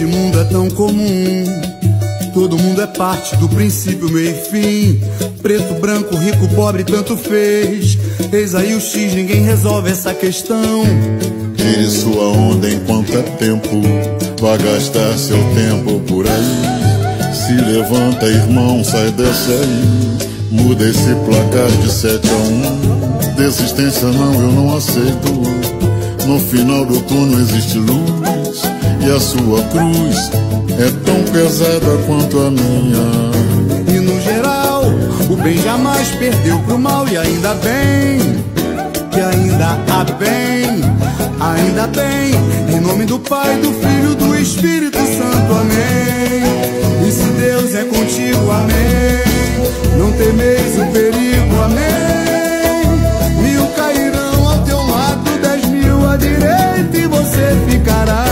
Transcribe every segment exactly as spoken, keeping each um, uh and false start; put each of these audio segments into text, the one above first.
nesse mundo é tão comum. Todo mundo é parte do princípio, meio e fim. Preto, branco, rico, pobre, tanto fez. Eis aí o X, ninguém resolve essa questão. Tire sua onda enquanto é tempo. Vá gastar seu tempo por aí. Se levanta, irmão, sai dessa aí. Muda esse placar de sete a um. Desistência não, eu não aceito. No final do túnel existe luz. E a sua cruz é tão pesada quanto a minha. E no geral, o bem jamais perdeu pro mal. E ainda bem, que ainda há bem. Ainda bem, em nome do Pai, do Filho, do Espírito Santo, amém. E se Deus é contigo, amém. Não temeis o perigo, amém. Mil cairão ao teu lado, dez mil à direita, e você ficará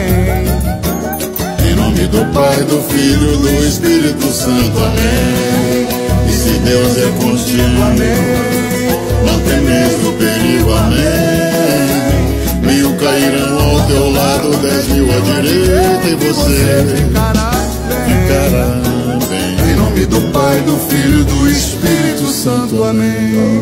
bem. Em nome do Pai, do Filho, do Espírito Santo, amém. E se Deus é contigo, amém. Não temeis o perigo, amém. Mil cairão ao teu lado, dez mil à direita, e você ficará bem. Ficará bem. Em nome do Pai, do Filho e do Espírito Santo, amém.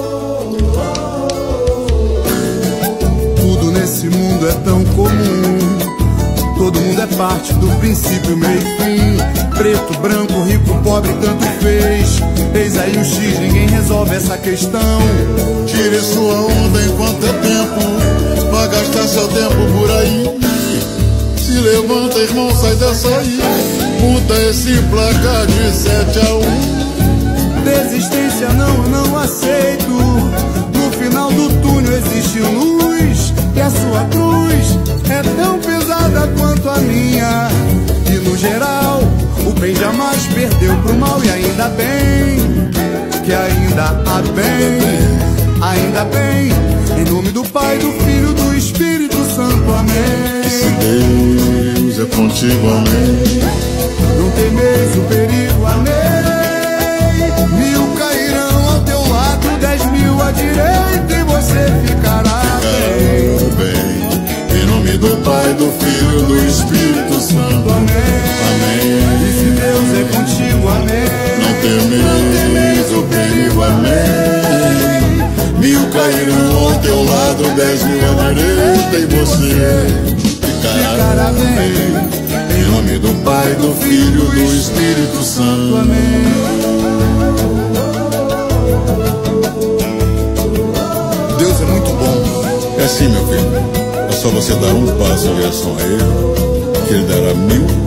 Tudo nesse mundo é tão comum. Todo mundo é parte do princípio, meio e fim. Preto, branco, rico, pobre, tanto fez. Eis aí o X, ninguém resolve essa questão. Tire sua onda enquanto é tempo. Vai gastar seu tempo por aí. Se levanta, irmão, sai dessa aí. Muda esse placar de sete a um. Desistência não, eu não aceito. No final do túnel existe luz. E a sua cruz é tão pesada quanto a minha. E no geral, o bem jamais perdeu pro mal. E ainda bem, que ainda há bem. Ainda bem, em nome do Pai, do Filho, do Espírito Santo, amém. E se Deus é contigo, amém. Não temeis o perigo, amém. Mil cairão ao teu lado, dez mil à direita, e você ficará bem. bem. Em nome do Pai, do Filho, do Espírito Santo, amém. Amém. E se Deus é contigo, amém. Não temeis o perigo, amém. Mil cairão ao teu lado, dez mil à direita, e você ficará, ficará bem. Em nome do Pai, do Filho, do Espírito Santo, amém. Deus é muito bom. É assim, meu filho. É só você dar um passo em direção a Ele, que Ele dará mil